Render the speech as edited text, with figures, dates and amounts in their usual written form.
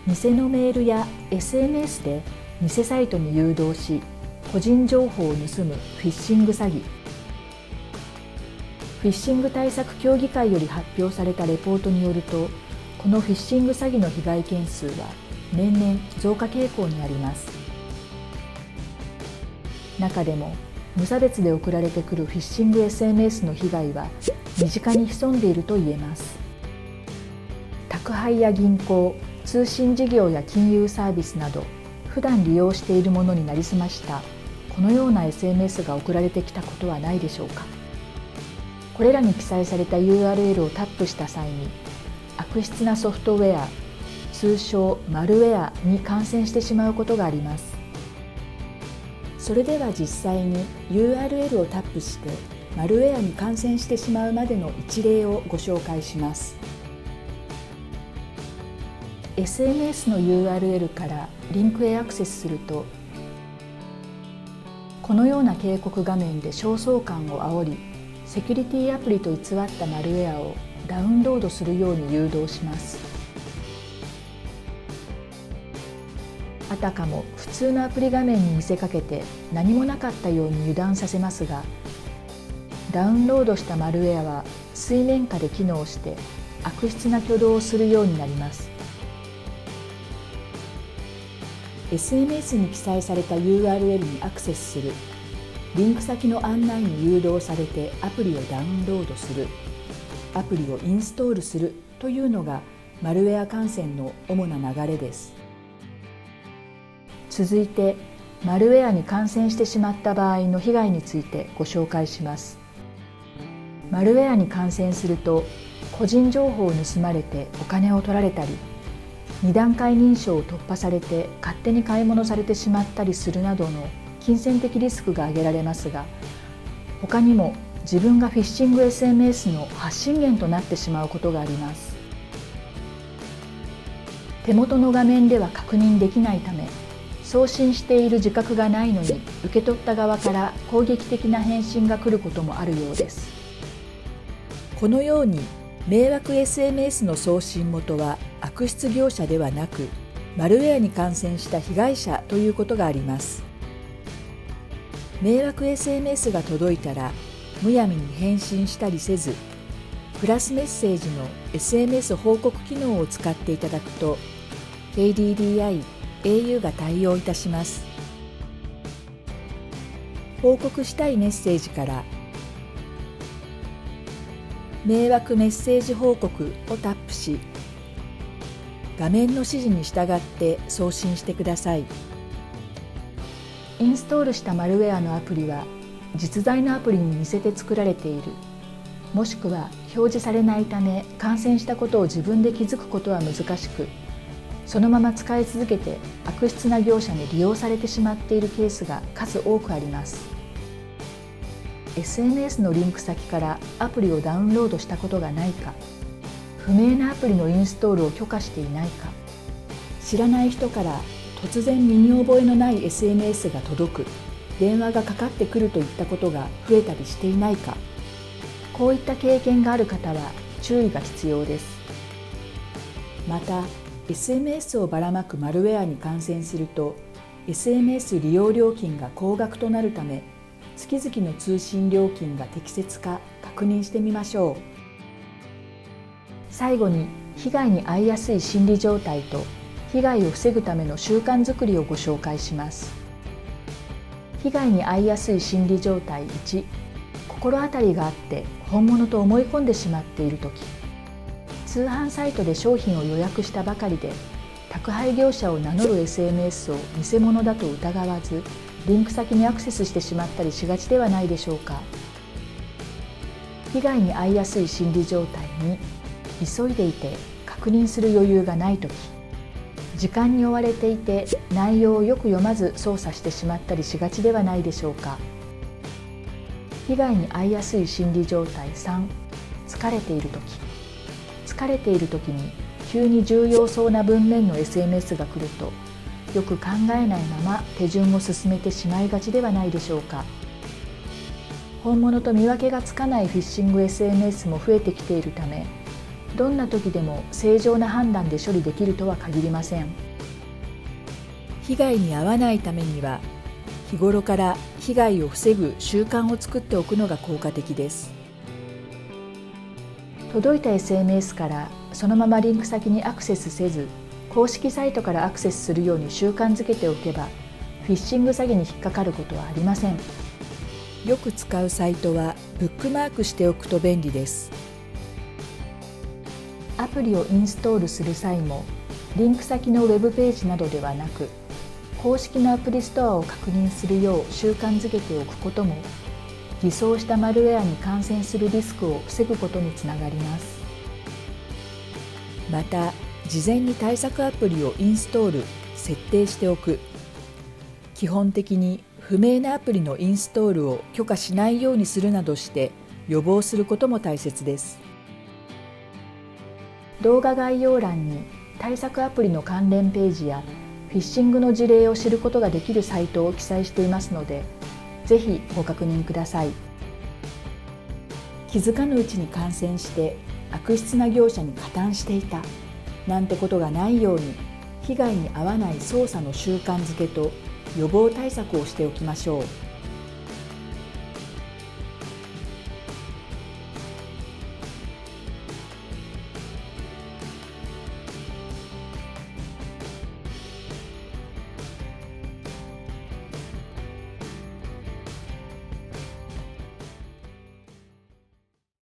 偽のメールや SNS で偽サイトに誘導し、個人情報を盗むフィッシング詐欺。フィッシング対策協議会より発表されたレポートによると、このフィッシング詐欺の被害件数は年々増加傾向にあります。中でも無差別で送られてくるフィッシング SMS の被害は身近に潜んでいると言えます。宅配や銀行、通信事業や金融サービスなど普段利用しているものになりすましたこのような SMS が送られてきたことはないでしょうか。これらに記載された URL をタップした際に悪質なソフトウェア、通称マルウェアに感染してしまうことがあります。それでは実際に URL をタップしてマルウェアに感染してしまうまでの一例をご紹介します。SNS の URL からリンクへアクセスすると、このような警告画面で焦燥感を煽り、セキュリティアプリと偽ったマルウェアをダウンロードするように誘導します。あたかも普通のアプリ画面に見せかけて何もなかったように油断させますが、ダウンロードしたマルウェアは水面下で機能して悪質な挙動をするようになります。SNS に記載された URL にアクセスする、リンク先の案内に誘導されてアプリをダウンロードする、アプリをインストールするというのがマルウェア感染の主な流れです。続いて、マルウェアに感染してしまった場合の被害についてご紹介します。マルウェアに感染すると、個人情報を盗まれてお金を取られたり、2段階認証を突破されて勝手に買い物されてしまったりするなどの金銭的リスクが挙げられますが、他にも自分がフィッシング SMS の発信源となってしまうことがあります。手元の画面では確認できないため、送信している自覚がないのに受け取った側から攻撃的な返信が来ることもあるようです。このように迷惑 SMS の送信元は悪質業者ではなく、マルウェアに感染した被害者ということがあります。迷惑 SMS が届いたらむやみに返信したりせず、プラスメッセージの SMS 報告機能を使っていただくと KDDI、au が対応いたします。報告したいメッセージから迷惑メッセージ報告をタップし、画面の指示に従って送信してください。インストールしたマルウェアのアプリは実在のアプリに似せて作られている、もしくは表示されないため感染したことを自分で気づくことは難しく、そのまま使い続けて悪質な業者に利用されてしまっているケースが数多くあります。SNS のリンク先からアプリをダウンロードしたことがないか、不明なアプリのインストールを許可していないか、知らない人から突然身に覚えのない SNS が届く、電話がかかってくるといったことが増えたりしていないか、こういった経験がある方は注意が必要です。また、SMS をばらまくマルウェアに感染すると SMS 利用料金が高額となるため、月々の通信料金が適切か確認してみましょう。最後に、被害に遭いやすい心理状態と被害を防ぐための習慣づくりをご紹介します。被害に遭いやすい心理状態1、心当たりがあって本物と思い込んでしまっているとき、通販サイトで商品を予約したばかりで宅配業者を名乗る SMS を偽物だと疑わずリンク先にアクセスしてしまったりしがちではないでしょうか。被害に遭いやすい心理状態に、急いでいて確認する余裕がないとき、時間に追われていて内容をよく読まず操作してしまったりしがちではないでしょうか。被害に遭いやすい心理状態3、疲れているとき。疲れているときに急に重要そうな文面の SMS が来ると、よく考えないまま手順を進めてしまいがちではないでしょうか。本物と見分けがつかないフィッシング SNS も増えてきているため、 どんな時でも正常な判断で処理できるとは限りません。被害に遭わないためには、日頃から被害を防ぐ習慣を作っておくのが効果的です。届いた SMS からそのままリンク先にアクセスせず、公式サイトからアクセスするように習慣づけておけば、フィッシング詐欺に引っかかることはありません。よく使うサイトはブックマークしておくと便利です。アプリをインストールする際も、リンク先のウェブページなどではなく、公式のアプリストアを確認するよう習慣づけておくことも、偽装したマルウェアに感染するリスクを防ぐことにつながります。また、事前に対策アプリをインストール・設定しておく。基本的に不明なアプリのインストールを許可しないようにするなどして予防することも大切です。動画概要欄に対策アプリの関連ページやフィッシングの事例を知ることができるサイトを記載していますので、ぜひご確認ください。気づかぬうちに感染して悪質な業者に加担していたなんてことがないように、被害に遭わない操作の習慣づけと予防対策をしておきましょう。